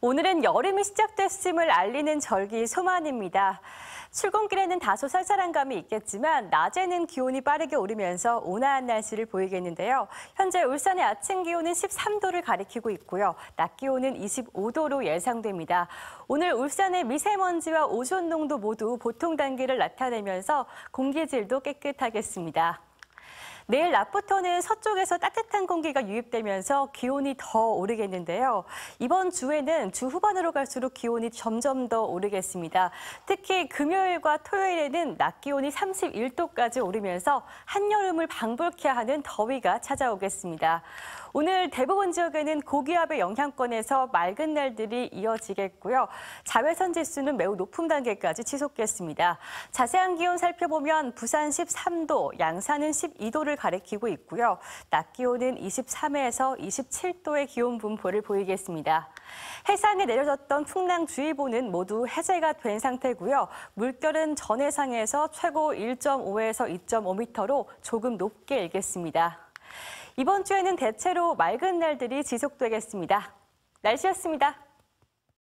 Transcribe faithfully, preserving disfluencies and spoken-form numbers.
오늘은 여름이 시작됐음을 알리는 절기 소만입니다. 출근길에는 다소 쌀쌀한 감이 있겠지만 낮에는 기온이 빠르게 오르면서 온화한 날씨를 보이겠는데요. 현재 울산의 아침 기온은 십삼 도를 가리키고 있고요. 낮 기온은 이십오 도로 예상됩니다. 오늘 울산의 미세먼지와 오존 농도 모두 보통 단계를 나타내면서 공기질도 깨끗하겠습니다. 내일 낮부터는 서쪽에서 따뜻한 공기가 유입되면서 기온이 더 오르겠는데요. 이번 주에는 주 후반으로 갈수록 기온이 점점 더 오르겠습니다. 특히 금요일과 토요일에는 낮 기온이 삼십일 도까지 오르면서 한여름을 방불케 하는 더위가 찾아오겠습니다. 오늘 대부분 지역에는 고기압의 영향권에서 맑은 날들이 이어지겠고요. 자외선 지수는 매우 높은 단계까지 치솟겠습니다. 자세한 기온 살펴보면 부산 십삼 도, 양산은 십이 도를 가리키고 있고요. 낮 기온은 이십삼에서 이십칠 도의 기온 분포를 보이겠습니다. 해상에 내려졌던 풍랑주의보는 모두 해제가 된 상태고요. 물결은 전 해상에서 최고 일 점 오에서 이 점 오 미터로 조금 높게 일겠습니다. 이번 주에는 대체로 맑은 날들이 지속되겠습니다. 날씨였습니다.